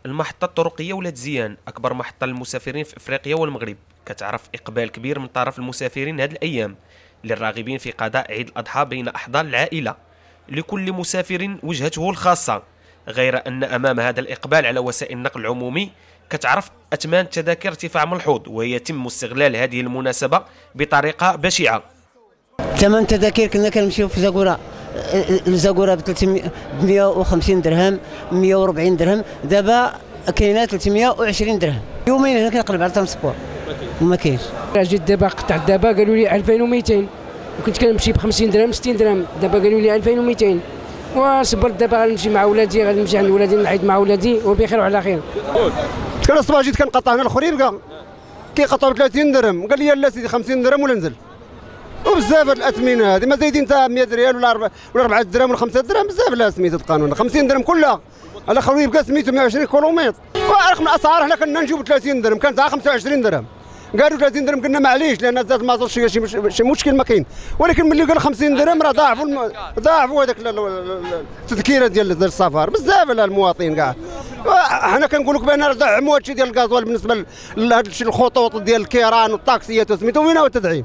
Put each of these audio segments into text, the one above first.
المحطة الطرقية ولاد زيان أكبر محطة للمسافرين في إفريقيا والمغرب، كتعرف إقبال كبير من طرف المسافرين هذه الأيام للراغبين في قضاء عيد الأضحى بين أحضان العائلة. لكل مسافر وجهته الخاصة، غير أن أمام هذا الإقبال على وسائل النقل العمومي كتعرف أثمان التذاكر ارتفاع ملحوظ، ويتم استغلال هذه المناسبة بطريقة بشعة. ثمن التذاكر كنا كنمشيو في زاكورا ب 350 درهم 140 درهم، دابا كاينه 320 درهم. يومين هنا كنقلب على ترونسبور وما كاينش. جيت دابا قطع دابا قالوا لي 2200 وكنت كنمشي ب 50 درهم 60 درهم، دابا قالوا لي 2200 وصبرت. دابا غنمشي مع ولادي، غنمشي عند ولادي نعيد مع ولادي وبخير وعلى خير. كان الصباح جيت كنقطع هنا الاخرين بقى كيقطعوا 30 درهم، قال لي لا سيدي 50 درهم ولا نزل. وبزاف هاد الاثمنه هذه ما زايدين حتى 100 ريال ولا 4 درهم ولا 5 درهم، بزاف لا سميتو القانون 50 درهم كلها على خويا بقى سميتو 120 كيلومتر. ورقم الاسعار حنا كنا نجيبوا 30 درهم كانت 25 درهم، قالوا 30 درهم قلنا معليش لان زاد المازوت شي مشكل ما كاين، ولكن ملي قال 50 درهم راه ضاعفوا هذاك التذكيره ديال السفر بزاف على المواطنين كاع. حنا كنقول لك بان دعموا هادشي ديال الغازوال بالنسبه لهادشي الخطوط ديال الكيران والطاكسيات وسميتو وين هو التدعيم؟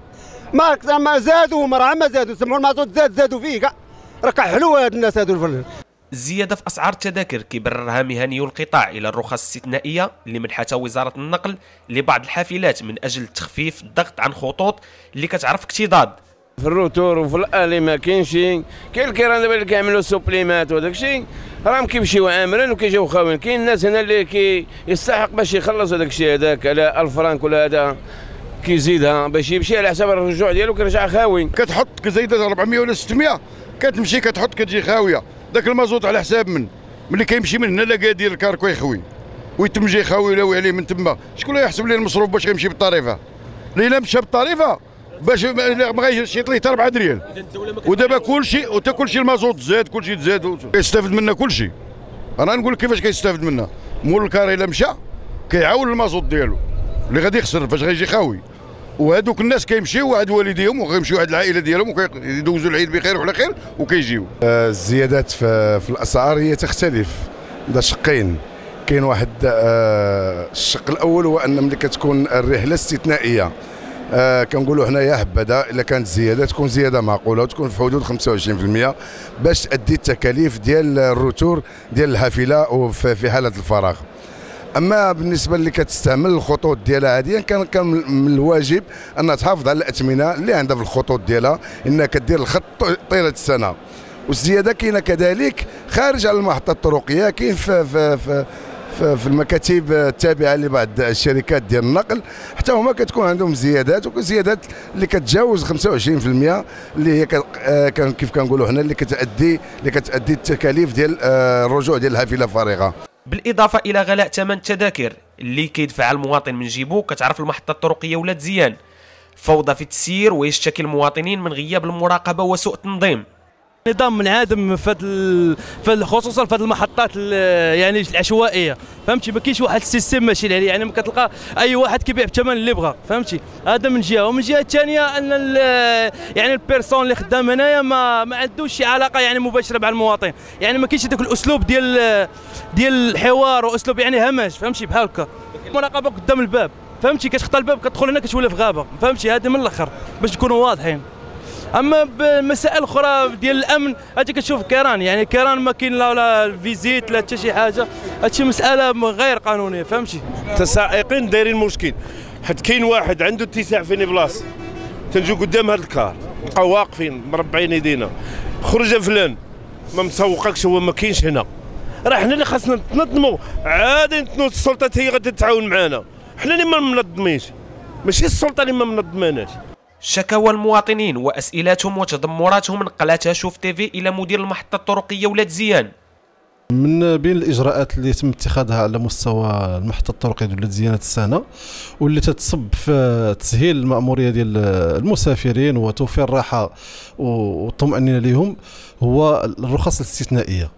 ما زادوا ما زادوا سمعوا المازوت زادوا فيه كاع، راه كحلوا هاد الناس هادو. الزيادة في أسعار التذاكر كيبررها مهنيو القطاع إلى الرخص الاستثنائية اللي منحتها وزارة النقل لبعض الحافلات من أجل تخفيف الضغط عن خطوط اللي كتعرف اكتضاد. في الروتور وفي الالي ما كاينش، كاين الكيران دابا اللي كيعملوا سوبليمات وداك الشيء راهم كيمشيو عامرين وكيجيو خاويين. كاين الناس هنا اللي يستحق باش يخلص هذاك الشيء هذاك على 1000 فرانك ولا هذا كيزيدها باش يمشي على حساب الرجوع ديالو كيرجع خاوي. كتحط كزايده 400 ولا 600 كتمشي كتحط كتجي خاويه. داك المازوت على حساب ملي كيمشي من هنا لاكادير الكاركو يخوي ويتم جاي خاوي ولاوي عليه من تما، شكون اللي يحسب ليه المصروف باش يمشي بالطريفه؟ اللي لا مشى بالطريفه باش ما غيشيط ليه حتى 4 ريال. ودابا كلشي وتا كلشي المازوت زاد كلشي تزاد كيستافد منها كلشي. انا نقول لك كيفاش كيستافد منها. مول الكاري الا مشى كيعاون المازوت ديالو اللي غادي يخسر فاش غيجي خاوي، وهذوك الناس كيمشيو عند والديهم وغيمشيو عند العائله ديالهم وكيدوزوا العيد بخير وعلى خير وكيجيو. الزيادات في الاسعار هي تختلف ده شقين. كاين واحد الشق الاول هو ان ملي كتكون الرحله استثنائيه كنقولوا حنا يا حبذا الا كانت زياده تكون زياده معقوله وتكون في حدود 25% باش تادي التكاليف ديال الروتور ديال الحافله وفي حاله الفراغ. اما بالنسبه اللي كتستعمل الخطوط ديالها عاديا كان من الواجب انها تحافظ على الاثمنه اللي عندها في الخطوط ديالها، انها كدير الخط طيله السنه. والزياده كاينه كذلك خارج على المحطه الطرقيه، كاين في المكاتب التابعه لبعض الشركات ديال النقل حتى هما كتكون عندهم زيادات، وكل زيادات اللي كتجاوز 25% اللي هي كيف كنقولوا حنا اللي كتادي التكاليف ديال الرجوع ديال الحافله فارغه. بالإضافة إلى غلاء ثمن التذاكر اللي كيدفع المواطن من جيبو، كتعرف المحطة الطرقية ولاد زيان فوضى في التسيير، ويشتكي المواطنين من غياب المراقبة وسوء التنظيم. نظام منعدم خصوصا في هذه المحطات يعني العشوائيه، فهمتي؟ ما كاينش واحد السيستم ماشي عليه، يعني ما كتلقى اي واحد كيبيع بالثمن اللي بغى، فهمتي؟ هذا من جهه. ومن جهه الثانيه ان يعني البيرسون اللي خدام هنايا ما عندوش شي علاقه يعني مباشره مع المواطن، يعني ما كاينش هذاك الاسلوب ديال الحوار واسلوب يعني همج، فهمتي؟ بحال هكا المراقبه قدام الباب، فهمتي؟ كتخطى الباب كتدخل هنا كتولي في غابه، فهمتي؟ هذا من الاخر باش تكونوا واضحين. اما بمسائل اخرى ديال الامن هادي كتشوف كيران، يعني كيران ما كاين لا فيزيت لا حتى شي حاجه، هادشي مساله غير قانونيه، فهمتي؟ التسائقين دايرين مشكل، حيت كاين واحد عنده اتساع فين بلاصه تنجيو قدام هذا الكار نبقاو واقفين مربعين يدينا، خرج فلان ما مسوقكش هو ما كاينش هنا، راه حنا اللي خاصنا نتنظموا عادي. السلطه هي غادي تتعاون معنا، حنا اللي ما منظمينش ماشي السلطه اللي ما منظماناش. شكاوى المواطنين واسئلاتهم وتذمراتهم نقلتها شوف تيفي الى مدير المحطه الطرقيه ولاد زيان. من بين الاجراءات اللي يتم اتخاذها على مستوى المحطه الطرقيه ولاد زيان السنه واللي تتصب في تسهيل المأموريه ديال المسافرين وتوفير الراحه والطمأنينه لهم هو الرخص الاستثنائيه.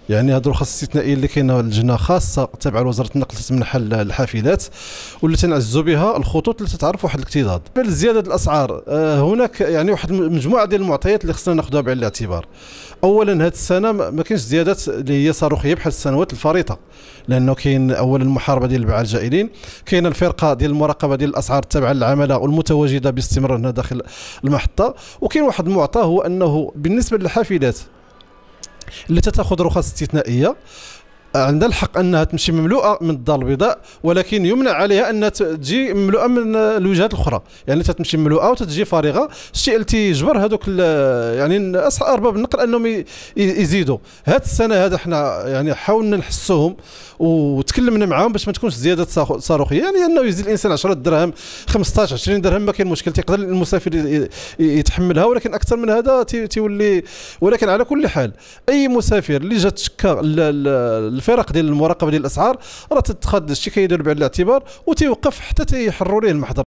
يعني هذه الرخص الاستثنائيه اللي كاينه لجنه خاصه تابعه لوزاره النقل تمنح الحافلات واللي تنعزوا بها الخطوط اللي تتعرف واحد الاكتظاظ. زياده الاسعار هناك يعني واحد مجموعه ديال المعطيات اللي خصنا ناخذها بعين الاعتبار. اولا هذه السنه ما كاينش زيادات اللي هي صاروخيه بحال السنوات الفارطه، لانه كاين اولا المحاربه ديال البيع الجائلين، كاين الفرقه ديال المراقبه ديال الاسعار التابعه للعماله والمتواجده باستمرار هنا داخل المحطه. وكاين واحد المعطى هو انه بالنسبه للحافلات اللي تتاخذ رخص استثنائيه عندها الحق انها تمشي مملوءه من الدار البيضاء، ولكن يمنع عليها انها تجي مملوءه من الوجهات الاخرى، يعني تتمشي مملوءه وتتجي فارغه، الشيء اللي تيجبر هذوك يعني ارباب النقل انهم يزيدوا. هذه السنه هذا احنا يعني حاولنا نحسوهم وتكلمنا معاهم باش ما تكونش زياده صاروخيه، يعني انه يزيد الانسان 10 دراهم 15 20 درهم ما كاين مشكل، تقدر المسافر يتحملها، ولكن اكثر من هذا تولي. ولكن على كل حال اي مسافر اللي جات تشكى الفرق ديال المراقبه ديال الاسعار راه تتخذ الشكايه ديالو بعين الاعتبار وتيوقف حتى تيحروا ليه المحضر.